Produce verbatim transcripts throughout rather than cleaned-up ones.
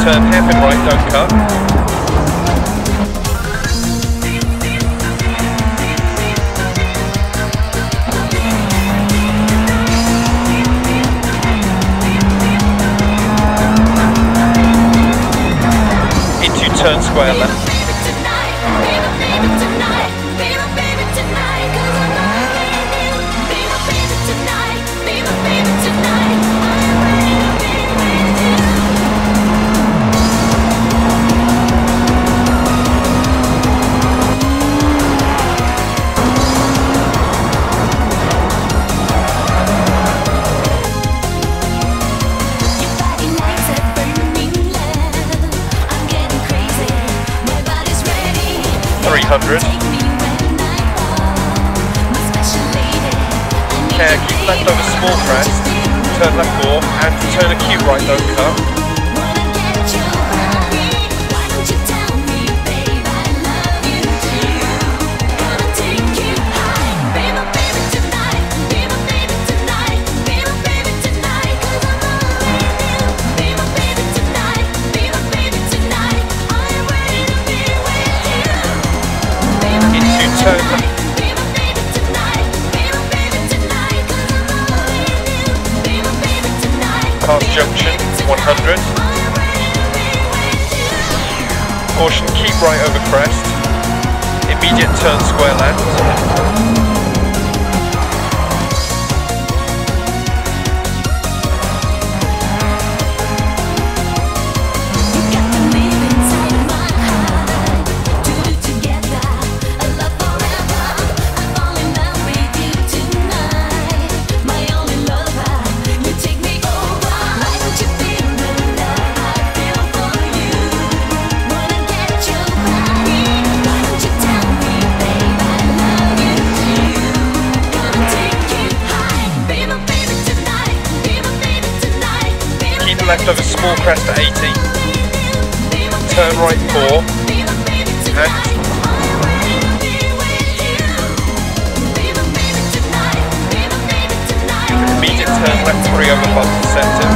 turn hairpin right, don't cut. Into turn square left. three hundred. Care, keep left over small crest, turn left four, and turn acute right, don't cut. Turn left. Past junction, one hundred. Caution, keep right over crest. Immediate turn square left. Left over small crest at eighty, turn right four, and immediate turn left three over bump centre.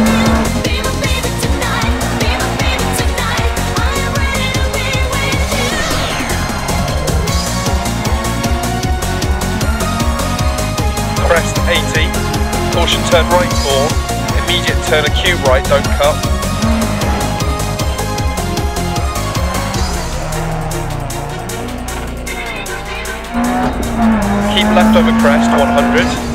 Crest eighty, caution turn right four. Immediate turn acute right, don't cut. Keep left over crest, one hundred.